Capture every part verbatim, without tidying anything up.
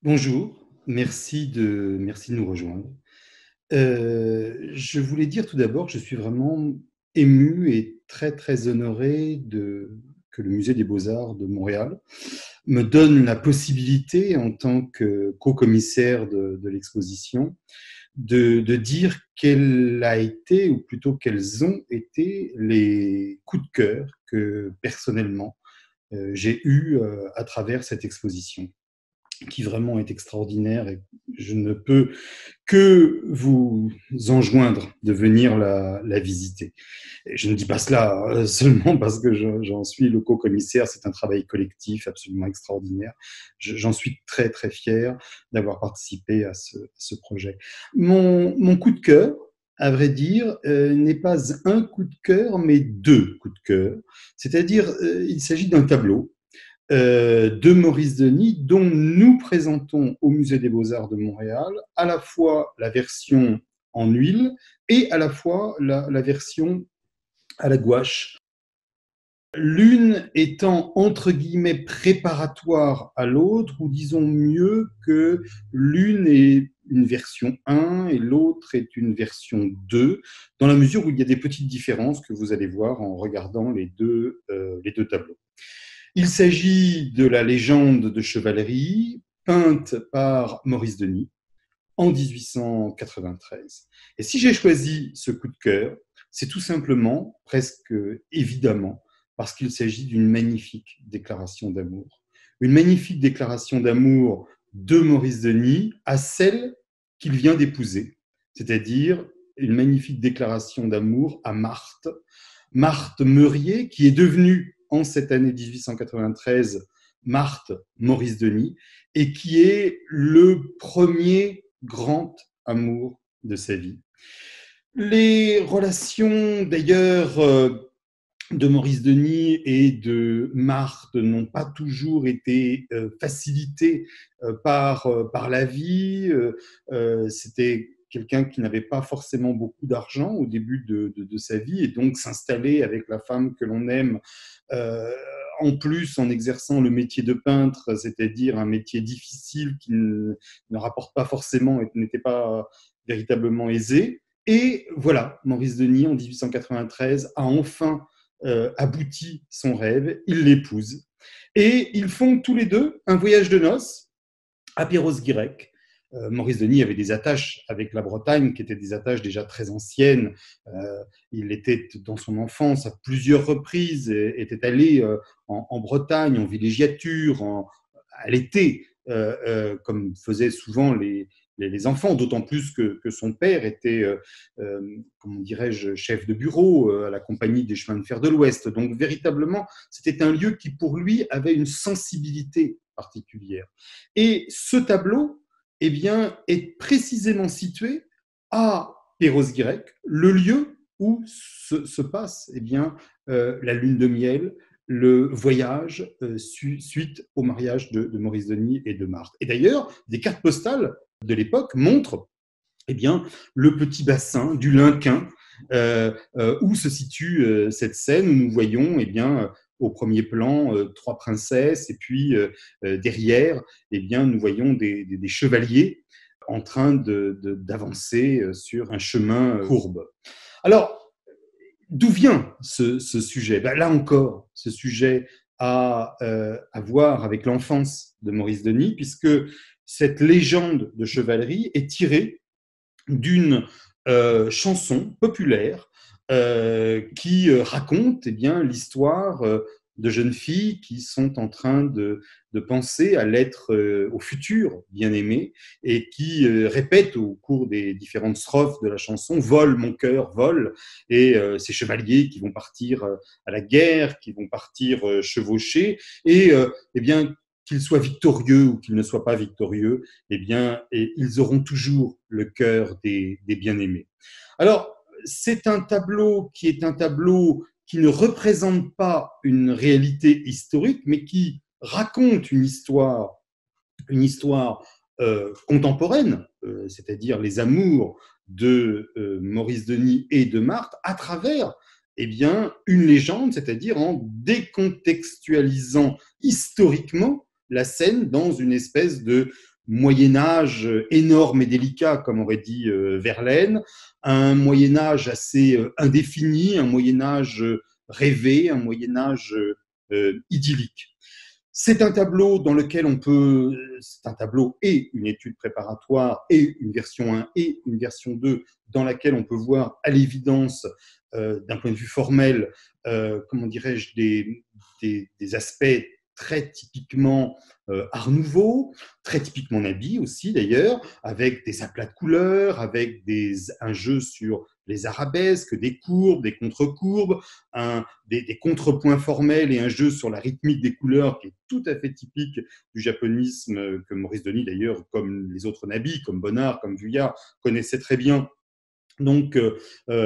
Bonjour, merci de, merci de nous rejoindre. Euh, je voulais dire tout d'abord que je suis vraiment ému et très très honoré de, que le Musée des Beaux-Arts de Montréal me donne la possibilité, en tant que co-commissaire de, de l'exposition, de, de dire quel a été, ou plutôt quels ont été les coups de cœur que personnellement euh, j'ai eus euh, à travers cette exposition, qui vraiment est extraordinaire, et je ne peux que vous enjoindre de venir la, la visiter. Et je ne dis pas cela seulement parce que j'en suis le co-commissaire, c'est un travail collectif absolument extraordinaire. J'en suis très très fier d'avoir participé à ce, à ce projet. Mon, mon coup de cœur, à vrai dire, euh, n'est pas un coup de cœur, mais deux coups de cœur. C'est-à-dire, euh, il s'agit d'un tableau euh, de Maurice Denis, dont nous présentons au Musée des Beaux-Arts de Montréal à la fois la version en huile et à la fois la, la version à la gouache. L'une étant entre guillemets préparatoire à l'autre, ou disons mieux que l'une est une version un et l'autre est une version deux, dans la mesure où il y a des petites différences que vous allez voir en regardant les deux, euh, les deux tableaux. Il s'agit de la légende de chevalerie peinte par Maurice Denis en dix-huit cent quatre-vingt-treize. Et si j'ai choisi ce coup de cœur, c'est tout simplement, presque évidemment, parce qu'il s'agit d'une magnifique déclaration d'amour. Une magnifique déclaration d'amour de Maurice Denis à celle qu'il vient d'épouser, c'est-à-dire une magnifique déclaration d'amour à Marthe, Marthe Meurier, qui est devenue en cette année dix-huit cent quatre-vingt-treize Marthe Maurice Denis, et qui est le premier grand amour de sa vie. Les relations, d'ailleurs, euh, de Maurice Denis et de Marthe n'ont pas toujours été euh, facilitées euh, par, euh, par la vie. Euh, euh, C'était quelqu'un qui n'avait pas forcément beaucoup d'argent au début de, de, de, sa vie, et donc s'installer avec la femme que l'on aime, euh, en plus en exerçant le métier de peintre, c'est-à-dire un métier difficile qui ne, ne rapporte pas forcément et n'était pas véritablement aisé. Et voilà, Maurice Denis, en dix-huit cent quatre-vingt-treize, a enfin euh, aboutit son rêve, il l'épouse. Et ils font tous les deux un voyage de noces à Perros-Guirec. Euh, Maurice Denis avait des attaches avec la Bretagne, qui étaient des attaches déjà très anciennes. Euh, il était, dans son enfance, à plusieurs reprises, était allé euh, en, en Bretagne, en villégiature, en, à l'été, euh, euh, comme faisaient souvent les, les, les enfants, d'autant plus que, que son père était, euh, euh, comment dirais-je, chef de bureau euh, à la Compagnie des chemins de fer de l'Ouest. Donc, véritablement, c'était un lieu qui, pour lui, avait une sensibilité particulière. Et ce tableau, eh bien, est précisément situé à Perros-Guirec, le lieu où se, se passe eh bien, euh, la lune de miel, le voyage euh, su, suite au mariage de, de Maurice Denis et de Marthe. Et d'ailleurs, des cartes postales de l'époque montrent eh bien, le petit bassin du Linquin, euh, euh, où se situe euh, cette scène où nous voyons eh bien, au premier plan euh, trois princesses, et puis euh, euh, derrière, eh bien, nous voyons des, des, des chevaliers en train de, de, d'avancer sur un chemin courbe. Alors, d'où vient ce, ce sujet? Ben, là encore, ce sujet a euh, à voir avec l'enfance de Maurice Denis, puisque cette légende de chevalerie est tirée d'une euh, chanson populaire euh, qui euh, raconte eh bien, l'histoire euh, de jeunes filles qui sont en train de, de penser à l'être, euh, au futur bien-aimé, et qui euh, répètent au cours des différentes strophes de la chanson « Vole, mon cœur, vole », et euh, ces chevaliers qui vont partir euh, à la guerre, qui vont partir euh, chevaucher, et euh, eh bien, qu'ils soient victorieux ou qu'ils ne soient pas victorieux, eh bien, et ils auront toujours le cœur des, des bien-aimés. Alors, c'est un tableau qui est un tableau qui ne représente pas une réalité historique, mais qui raconte une histoire, une histoire euh, contemporaine, euh, c'est-à-dire les amours de euh, Maurice Denis et de Marthe, à travers eh bien, une légende, c'est-à-dire en décontextualisant historiquement la scène dans une espèce de, Moyen-Âge énorme et délicat, comme aurait dit euh, Verlaine, un Moyen-Âge assez euh, indéfini, un Moyen-Âge rêvé, un Moyen-Âge euh, idyllique. C'est un tableau dans lequel on peut, c'est un tableau et une étude préparatoire et une version un et une version deux dans laquelle on peut voir à l'évidence, euh, d'un point de vue formel, euh, comment dirais-je, des, des, des aspects très typiquement euh, Art Nouveau, très typiquement Nabi aussi d'ailleurs, avec des aplats de couleurs, avec des, un jeu sur les arabesques, des courbes, des contre-courbes, un, des, des contrepoints formels et un jeu sur la rythmique des couleurs qui est tout à fait typique du japonisme que Maurice Denis d'ailleurs, comme les autres Nabi, comme Bonnard, comme Vuillard, connaissait très bien. Donc, euh,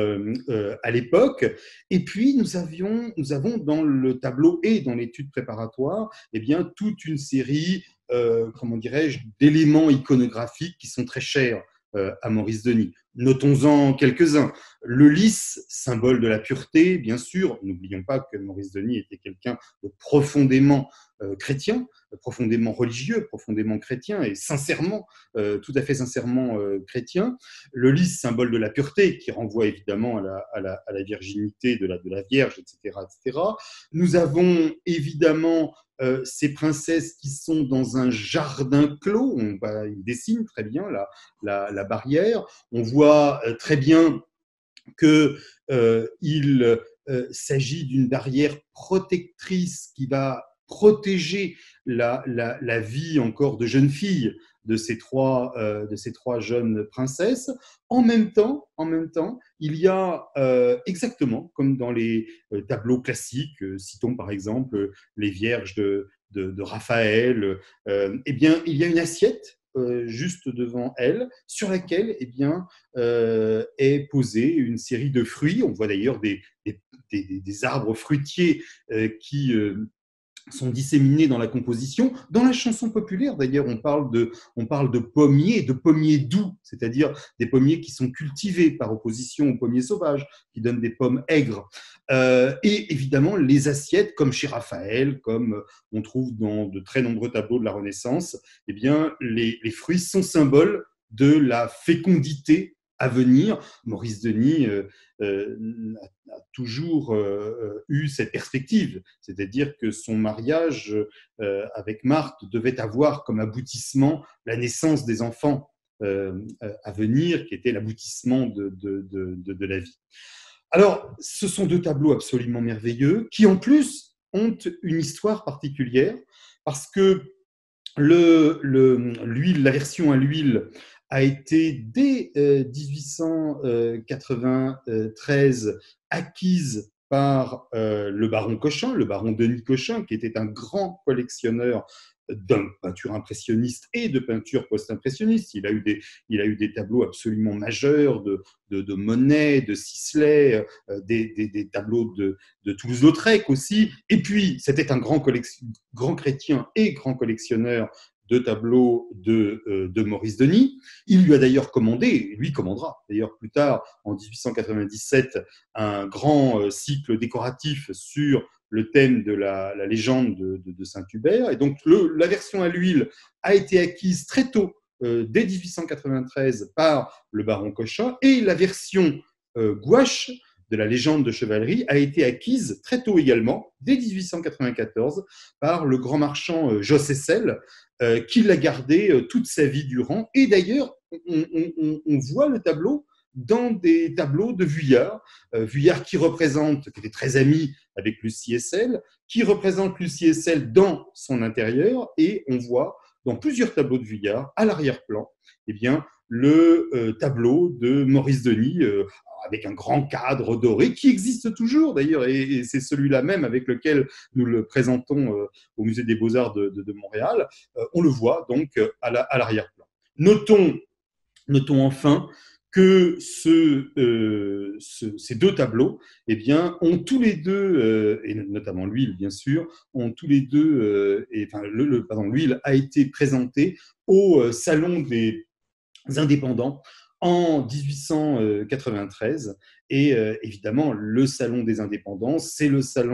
euh, à l'époque. Et puis, nous, avions, nous avons dans le tableau et dans l'étude préparatoire, eh bien, toute une série, euh, comment dirais-je, d'éléments iconographiques qui sont très chers euh, à Maurice Denis. Notons-en quelques-uns. Le lys, symbole de la pureté, bien sûr. N'oublions pas que Maurice Denis était quelqu'un de profondément euh, chrétien, profondément religieux, profondément chrétien et sincèrement, euh, tout à fait sincèrement euh, chrétien. Le lys, symbole de la pureté, qui renvoie évidemment à la, à la, à la virginité de la, de la Vierge, et cetera, et cetera. Nous avons évidemment euh, ces princesses qui sont dans un jardin clos. On va, il dessine très bien la, la, la barrière. On voit euh, très bien qu'il euh, euh, s'agit d'une barrière protectrice qui va protéger la, la, la vie encore de jeune fille de ces trois, euh, de ces trois jeunes princesses. En même temps, en même temps, il y a euh, exactement comme dans les euh, tableaux classiques, euh, citons par exemple les Vierges de, de, de Raphaël, euh, eh bien, il y a une assiette euh, juste devant elle, sur laquelle eh bien, euh, est posée une série de fruits. On voit d'ailleurs des, des, des, des arbres fruitiers euh, qui euh, sont disséminés dans la composition. Dans la chanson populaire, d'ailleurs, on parle de, on parle de pommiers, de pommiers doux, c'est-à-dire des pommiers qui sont cultivés par opposition aux pommiers sauvages, qui donnent des pommes aigres. Euh, et évidemment, les assiettes, comme chez Raphaël, comme on trouve dans de très nombreux tableaux de la Renaissance, eh bien, les, les fruits sont symboles de la fécondité à venir. Maurice Denis euh, euh, a, a, toujours euh, eu cette perspective, c'est-à-dire que son mariage euh, avec Marthe devait avoir comme aboutissement la naissance des enfants euh, à venir, qui était l'aboutissement de, de, de, de la vie. Alors, ce sont deux tableaux absolument merveilleux, qui en plus ont une histoire particulière, parce que le, le, l'huile, la version à l'huile a été dès euh, dix-huit cent quatre-vingt-treize acquise par euh, le baron Cochin, le baron Denis Cochin, qui était un grand collectionneur de peinture impressionniste et de peinture post-impressionniste. Il a eu des, il a eu des tableaux absolument majeurs de, de, de Monet, de Sisley, euh, des, des, des tableaux de, de Toulouse-Lautrec aussi. Et puis, c'était un grand, grand chrétien et grand collectionneur de tableaux de, euh, de Maurice Denis. Il lui a d'ailleurs commandé, lui commandera d'ailleurs plus tard, en dix-huit cent quatre-vingt-dix-sept, un grand euh, cycle décoratif sur le thème de la, la légende de, de, de Saint-Hubert. Et donc, le, la version à l'huile a été acquise très tôt, euh, dès dix-huit cent quatre-vingt-treize, par le baron Cochin, et la version euh, gouache de la légende de chevalerie a été acquise très tôt également, dès dix-huit cent quatre-vingt-quatorze, par le grand marchand euh, Jos Hessel, euh, qui l'a gardé euh, toute sa vie durant. Et d'ailleurs, on, on, on voit le tableau dans des tableaux de Vuillard, euh, Vuillard qui représente, qui était très ami avec Lucie Hessel, qui représente Lucie Hessel dans son intérieur, et on voit dans plusieurs tableaux de Vuillard, à l'arrière-plan, eh bien, le euh, tableau de Maurice Denis, euh, avec un grand cadre doré, qui existe toujours d'ailleurs, et, et c'est celui-là même avec lequel nous le présentons euh, au Musée des Beaux-Arts de, de, de Montréal. Euh, on le voit donc à, la, à l'arrière-plan. Notons, notons enfin que ce, euh, ce, ces deux tableaux, eh bien, ont tous les deux, euh, et notamment l'huile, bien sûr, ont tous les deux, euh, et, enfin, le, le, pardon, l'huile a été présentée au euh, Salon des indépendants en dix-huit cent quatre-vingt-treize. Et euh, évidemment, le Salon des indépendants, c'est le salon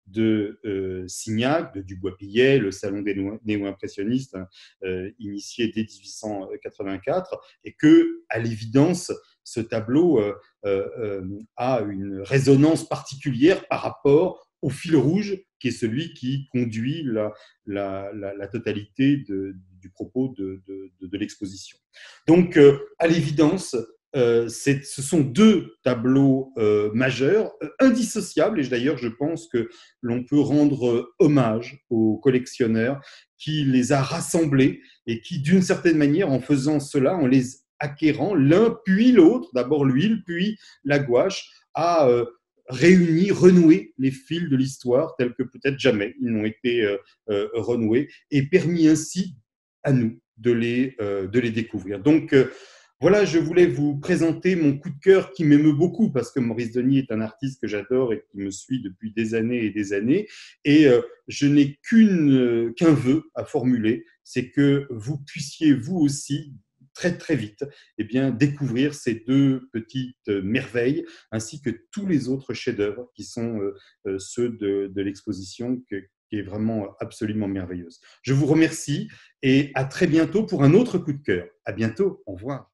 de euh, Signac, de Dubois-Pillet, le salon des néo-impressionnistes, hein, euh, initié dès mille huit cent quatre-vingt-quatre, et que, à l'évidence, ce tableau euh, euh, a une résonance particulière par rapport au fil rouge, qui est celui qui conduit la, la, la, la totalité de, du propos de, de, de, de l'exposition. Donc, euh, à l'évidence, euh, ce sont deux tableaux euh, majeurs, euh, indissociables, et d'ailleurs, je pense que l'on peut rendre hommage aux collectionneurs qui les a rassemblés et qui, d'une certaine manière, en faisant cela, en les acquérant l'un puis l'autre, d'abord l'huile, puis la gouache, a euh, réuni, renoué les fils de l'histoire tels que peut-être jamais ils n'ont été euh, euh, renoués, et permis ainsi à nous de les, euh, de les découvrir. Donc, euh, voilà, je voulais vous présenter mon coup de cœur qui m'émeut beaucoup parce que Maurice Denis est un artiste que j'adore et qui me suit depuis des années et des années. Et euh, je n'ai qu'une, euh, qu'un vœu à formuler, c'est que vous puissiez vous aussi très très vite eh bien, découvrir ces deux petites merveilles ainsi que tous les autres chefs-d'œuvre qui sont euh, ceux de, de l'exposition que, qui est vraiment absolument merveilleuse. Je vous remercie et à très bientôt pour un autre coup de cœur. À bientôt, au revoir.